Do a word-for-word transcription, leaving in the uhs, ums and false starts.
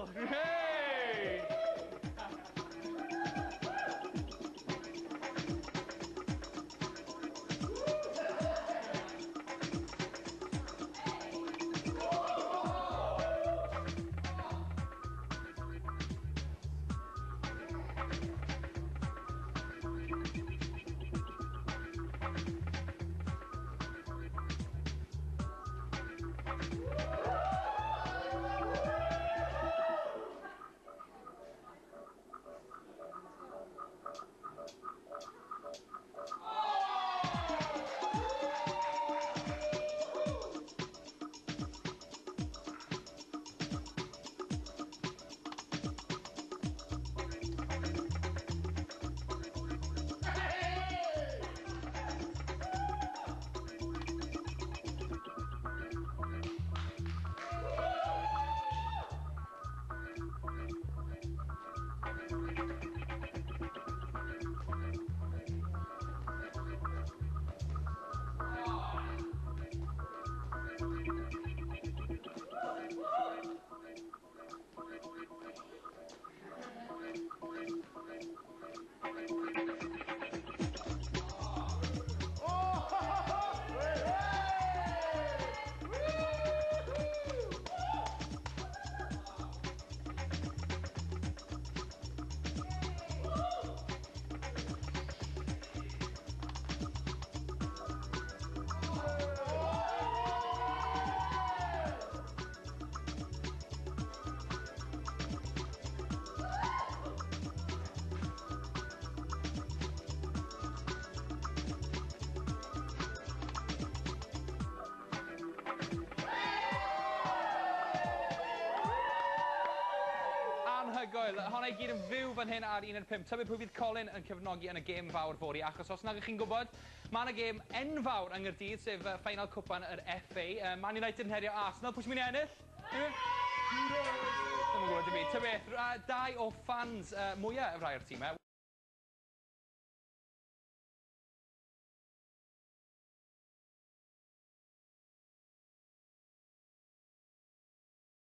juggle. Hey! Anhygoel. Honna i gyd yn fyw fan hyn ar un ar pump. Tybed pwy fydd Colin yn cefnogi yn y gêm fawr fori, achos os nag ych chi'n gwybod, mae yna gêm enfawr yng Nghaerdydd, sef uh, final cwpan yr F A. Uh, Man United yn herio Arsenal. Pwy sy'n mynd i ennill? Ddim yn gwybod dim byd. Tybed, uh, dau o fans uh, mwyaf y rai o'r tîmau.